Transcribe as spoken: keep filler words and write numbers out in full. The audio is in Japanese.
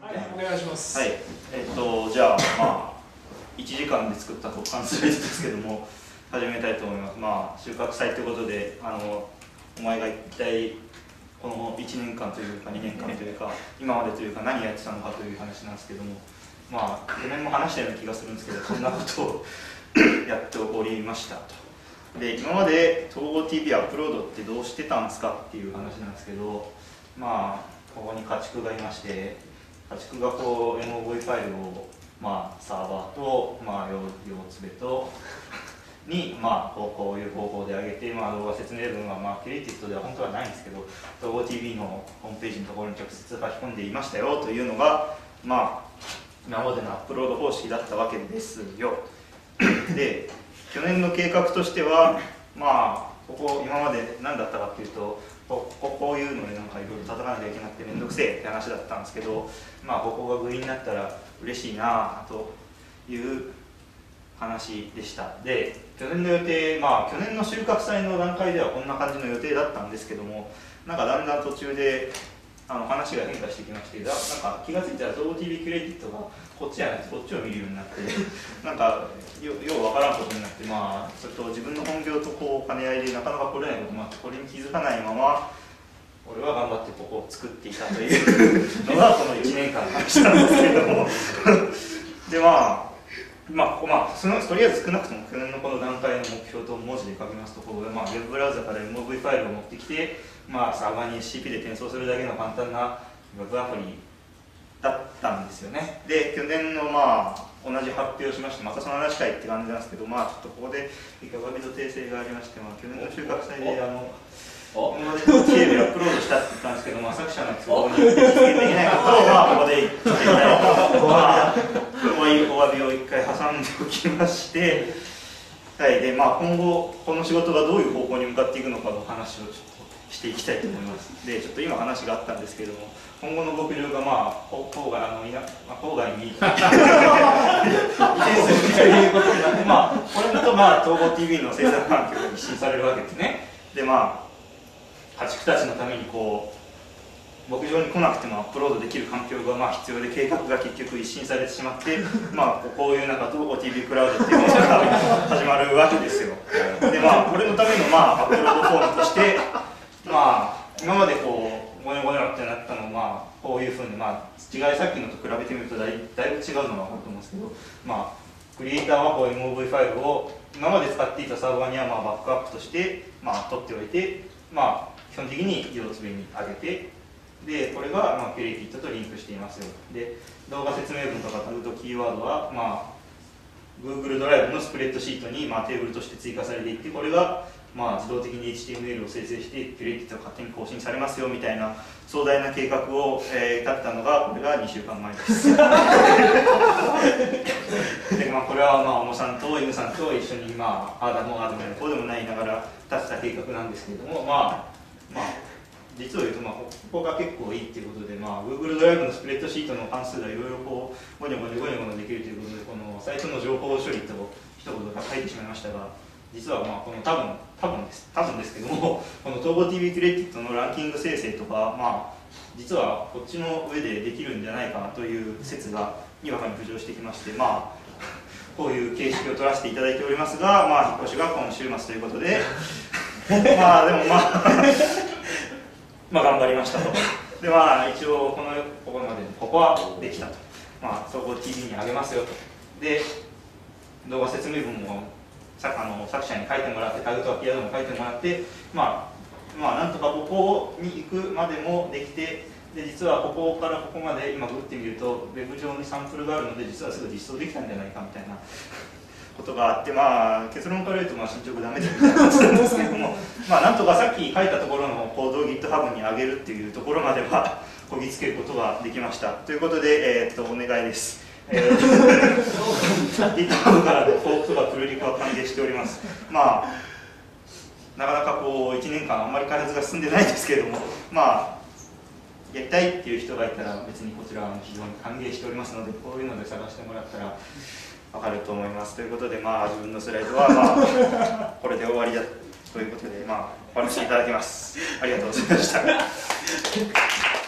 はい、お願いします。 はい、えっと、じゃあ、まあ、いちじかんで作った特貫スライドですけども、始めたいと思います。まあ、収穫祭ということで、あの、お前が一体、このいちねんかんというか、にねんかんというか、今までというか、何やってたのかという話なんですけども、まあ、去年も話したような気がするんですけど、そんなことをやっておりましたと。で、今まで統合 ティービー アップロードってどうしてたんですかっていう話なんですけど、まあ、ここに家畜がいまして、家畜がこう エムオーブイ ファイルを、まあ、サーバーと、まあ、用つべとに、まあ、こう、こういう方法で上げて、まあ、動画説明文は、まあ、クリエイティブでは本当はないんですけど、統合 ティービー のホームページのところに直接書き込んでいましたよというのが、まあ、今までのアップロード方式だったわけですよ。で、去年の計画としては、まあ、ここ、今まで何だったかっていうと、こここういうのでなんかいろいろ叩かなきゃいけなくて面倒くせえって話だったんですけど、まあ、ここが具になったら嬉しいなという話でした。で、去年の予定、まあ、去年の収穫祭の段階ではこんな感じの予定だったんですけども、なんかだんだん途中であの話が変化してきまして、だなんか気がついたら 統合 ティービー クレジットがこっちじゃなくてこっちを見るようになって、なんかようわからんことになって、まあ、それと自分の本業とこう兼ね合いでなかなか来れないこともあって、これに気づかないまま、俺は頑張ってここを作っていたというのがこのいちねんかんの話なんですけれどもで、まあ、まあ、ここまあ、そのとりあえず少なくとも去年のこの段階の目標と文字で書きますと、ここで、まあ、ウェブブラウザから エムオーブイ ファイルを持ってきて、まあ、サーバーに エスシーピー で転送するだけの簡単なウェブアプリだったんですよね。で、去年のまあ同じ発表をしまして、またその話かいって感じなんですけど、まあちょっとここで一回お詫びと訂正がありまして、まあ、去年の収穫祭であの今までの経営でアップロードしたって言ったんですけど、まあ、作者の都合によって実現できないことを、まあ、ここで言っていただいて、まあ、お詫びを一回挟んでおきまして、はい、で、まあ、今後この仕事がどういう方向に向かっていくのかの話をちょっとしていきたいと思います。で、ちょっと今話があったんですけども、今後の牧場がまあ郊外あのいな、まあ、郊外に移転するということになって、まあこれだとまあ統合 ティービー の制作環境が一新されるわけですね。で、まあ家畜たちのためにこう牧場に来なくてもアップロードできる環境がまあ必要で、計画が結局一新されてしまって、まあこういう中統合 ティービー クラウドっていうものが始まるわけですよ。で、まあこれのためのまあアップロードフォームとして、まあ今までこうゴニョゴニョってなったのを、まあこういうふうに、まあ違いさっきのと比べてみるとだいだいぶ違うのが分かると思うんですけど、まあクリエイターはこう エムオーブイ ファイルを今まで使っていたサーバーにはまあバックアップとして、まあ、取っておいて、まあ基本的に色つべに上げて、でこれがまあキュレイティッドとリンクしていますよ。で、動画説明文とかタグとキーワードは、まあ Google ドライブのスプレッドシートにまあテーブルとして追加されていって、これがまあ自動的に エイチティーエムエル を生成してキュレイティッドが勝手に更新されますよみたいな壮大な計画を、えー、立ったのがこれがにしゅうかんまえですで、まあ、これはまあ小野さんと犬さんと一緒に、まあ、ああだもああでもないこうでもないながら立てた計画なんですけれども、まあまあ実を言うと、まあ、ここが結構いいっていうことで、まあ、Google ドライブのスプレッドシートの関数がいろいろこうゴニョゴニョゴニョゴニョできるということで、このサイトの情報処理と一言書いてしまいましたが、実はまあこの多分多分です多分ですけども、この統合 ティービー クレジットのランキング生成とか、まあ実はこっちの上でできるんじゃないかなという説がにわかに浮上してきまして、まあこういう形式を取らせていただいておりますが、まあ引っ越しが今週末ということでまあでもまあまあ頑張りましたと。で、まあ一応このここまでここはできたと。まあ統合 ティービー にあげますよと。で、動画説明文もさあの作者に書いてもらって、タグとかキーワードも書いてもらって、まあ、まあなんとかここに行くまでもできて、で実はここからここまで今グってみるとウェブ上にサンプルがあるので、実はすぐ実装できたんじゃないかみたいなことがあって、まあ結論から言うとまあ進捗ダメだみたいな感じなんですけれどもまあなんとかさっき書いたところのコードを GitHub に上げるっていうところまではこぎつけることができました。ということで、えー、っとお願いです。えー、GitHub からのフォークとかプルリクは歓迎しております。まあなかなかこういちねんかんあんまり開発が進んでないですけれども、まあやりたいっていう人がいたら別にこちらは非常に歓迎しておりますので、こういうので探してもらったら分かると思います。ということで、まあ自分のスライドはまあこれで終わりだということで、まあ終わらせていただきます。ありがとうございました。